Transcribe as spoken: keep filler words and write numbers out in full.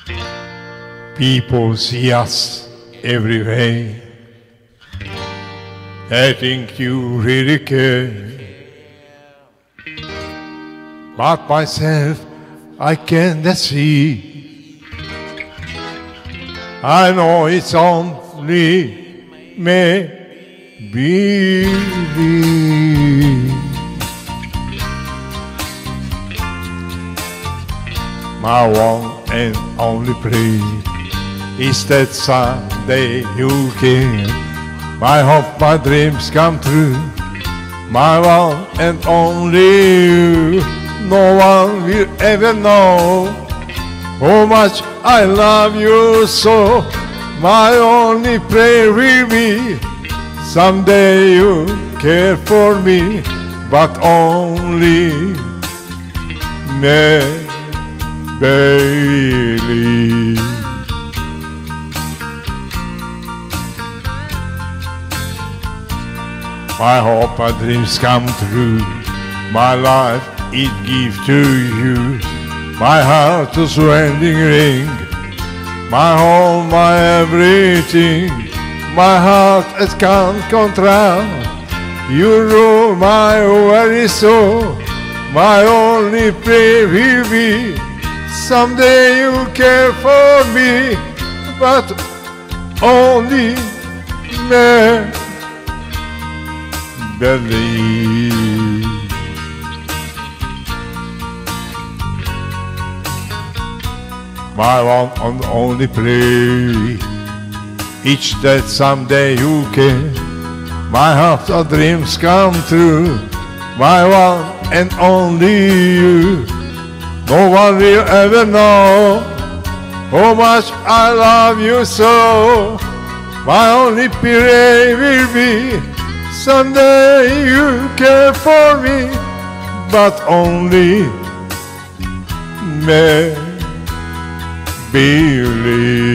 People see us every way. They think you really care. But myself, I can't see. I know it's only me believe. My one and only plea is that someday you can. My hope, my dreams come true. My one and only you. No one will ever know how much I love you so. My only prayer will be someday you care for me, but only me believe. My hope, my dreams come true. My life it give to you. My heart a swelling ring. My home, my everything. My heart it can't control. You rule my very soul. My only prayer will be someday you care for me, but only me believe. My one and only plea, each that someday you can. My heart's dreams come true. My one and only you. No one will ever know how much I love you so. My only prayer will be someday you care for me, but only me believe.